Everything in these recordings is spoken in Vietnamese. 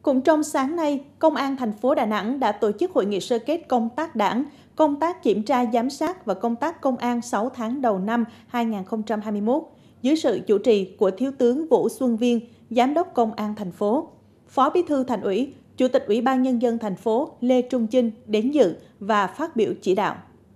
Cũng trong sáng nay, Công an thành phố Đà Nẵng đã tổ chức hội nghị sơ kết công tác đảng, công tác kiểm tra giám sát và công tác công an 6 tháng đầu năm 2021 dưới sự chủ trì của Thiếu tướng Vũ Xuân Viên, Giám đốc Công an thành phố. Phó Bí thư Thành ủy, Chủ tịch Ủy ban Nhân dân thành phố Lê Trung Chinh đến dự và phát biểu chỉ đạo.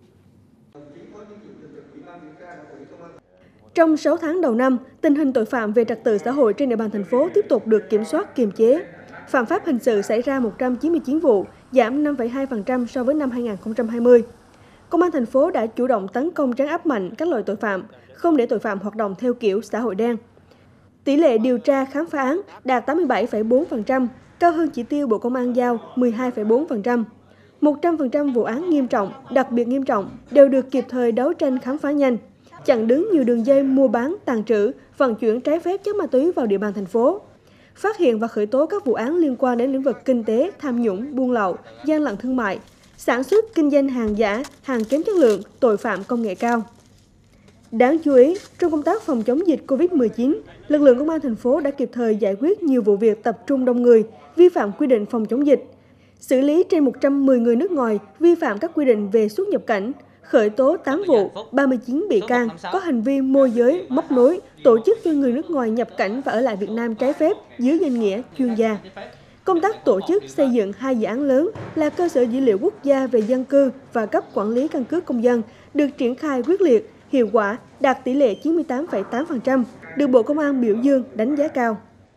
Trong 6 tháng đầu năm, tình hình tội phạm về trật tự xã hội trên địa bàn thành phố tiếp tục được kiểm soát kiềm chế. Phạm pháp hình sự xảy ra 199 vụ, giảm 5,2% so với năm 2020. Công an thành phố đã chủ động tấn công trấn áp mạnh các loại tội phạm, không để tội phạm hoạt động theo kiểu xã hội đen. Tỷ lệ điều tra khám phá án đạt 87,4%, cao hơn chỉ tiêu Bộ Công an giao 12,4%. 100% vụ án nghiêm trọng, đặc biệt nghiêm trọng đều được kịp thời đấu tranh khám phá nhanh, chặn đứng nhiều đường dây mua bán, tàng trữ, vận chuyển trái phép chất ma túy vào địa bàn thành phố. Phát hiện và khởi tố các vụ án liên quan đến lĩnh vực kinh tế, tham nhũng, buôn lậu, gian lận thương mại, sản xuất, kinh doanh hàng giả, hàng kém chất lượng, tội phạm công nghệ cao. Đáng chú ý, trong công tác phòng chống dịch COVID-19, lực lượng công an thành phố đã kịp thời giải quyết nhiều vụ việc tập trung đông người, vi phạm quy định phòng chống dịch, xử lý trên 110 người nước ngoài vi phạm các quy định về xuất nhập cảnh, khởi tố 8 vụ, 39 bị can có hành vi môi giới, móc nối, tổ chức cho người nước ngoài nhập cảnh và ở lại Việt Nam trái phép dưới danh nghĩa chuyên gia. Công tác tổ chức xây dựng 2 dự án lớn là cơ sở dữ liệu quốc gia về dân cư và cấp quản lý căn cước công dân được triển khai quyết liệt, hiệu quả, đạt tỷ lệ 98,8%, được Bộ Công an biểu dương đánh giá cao.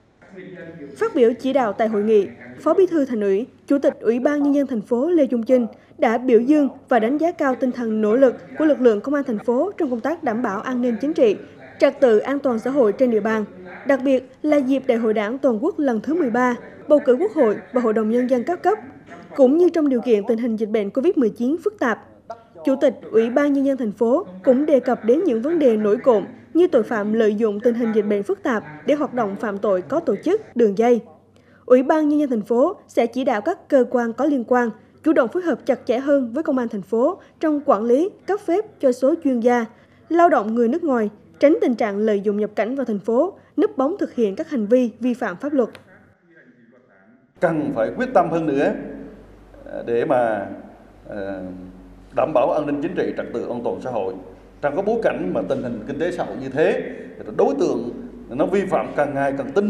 Phát biểu chỉ đạo tại hội nghị, Phó Bí thư Thành ủy, Chủ tịch Ủy ban Nhân dân thành phố Lê Trung Chinh đã biểu dương và đánh giá cao tinh thần nỗ lực của lực lượng công an thành phố trong công tác đảm bảo an ninh chính trị, trật tự an toàn xã hội trên địa bàn, đặc biệt là dịp Đại hội Đảng toàn quốc lần thứ 13, bầu cử Quốc hội và Hội đồng Nhân dân các cấp, cũng như trong điều kiện tình hình dịch bệnh COVID-19 phức tạp. Chủ tịch Ủy ban Nhân dân thành phố cũng đề cập đến những vấn đề nổi cộm như tội phạm lợi dụng tình hình dịch bệnh phức tạp để hoạt động phạm tội có tổ chức, đường dây. Ủy ban Nhân dân thành phố sẽ chỉ đạo các cơ quan có liên quan chủ động phối hợp chặt chẽ hơn với Công an thành phố trong quản lý, cấp phép cho số chuyên gia, lao động người nước ngoài, tránh tình trạng lợi dụng nhập cảnh vào thành phố, núp bóng thực hiện các hành vi vi phạm pháp luật. Cần phải quyết tâm hơn nữa để mà đảm bảo an ninh chính trị, trật tự an toàn xã hội. Trong cái bối cảnh mà tình hình kinh tế xã hội như thế, đối tượng nó vi phạm càng ngày càng tinh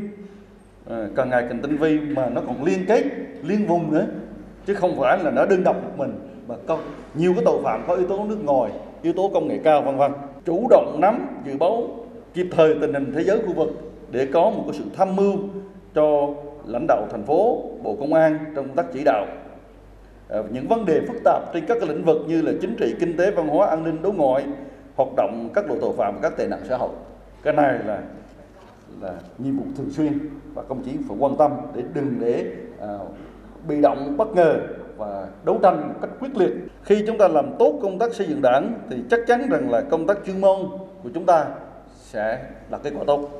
vi, mà nó còn liên kết, liên vùng nữa, chứ không phải là nó đơn độc một mình, mà có nhiều cái tội phạm có yếu tố nước ngoài, yếu tố công nghệ cao vân vân. Chủ động nắm, dự báo kịp thời tình hình thế giới khu vực để có một cái sự tham mưu cho lãnh đạo thành phố, Bộ Công an trong công tác chỉ đạo những vấn đề phức tạp trên các lĩnh vực như là chính trị, kinh tế, văn hóa, an ninh, đối ngoại, hoạt động các loại tội phạm và các tệ nạn xã hội. Cái này là nhiệm vụ thường xuyên và công chí phải quan tâm để đừng để bị động, bất ngờ và đấu tranh một cách quyết liệt. Khi chúng ta làm tốt công tác xây dựng đảng thì chắc chắn rằng là công tác chuyên môn của chúng ta sẽ đạt kết quả tốt.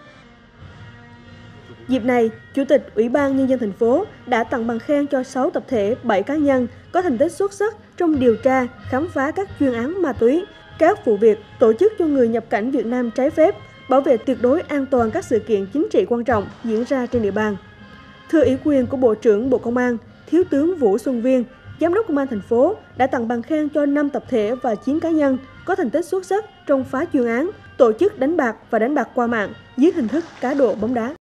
Dịp này, Chủ tịch Ủy ban Nhân dân thành phố đã tặng bằng khen cho 6 tập thể, 7 cá nhân có thành tích xuất sắc trong điều tra, khám phá các chuyên án ma túy, các vụ việc tổ chức cho người nhập cảnh Việt Nam trái phép, bảo vệ tuyệt đối an toàn các sự kiện chính trị quan trọng diễn ra trên địa bàn. Thưa ủy quyền của Bộ trưởng Bộ Công an, Thiếu tướng Vũ Xuân Viên, Giám đốc Công an thành phố đã tặng bằng khen cho 5 tập thể và 9 cá nhân có thành tích xuất sắc trong phá chuyên án, tổ chức đánh bạc và đánh bạc qua mạng dưới hình thức cá độ bóng đá.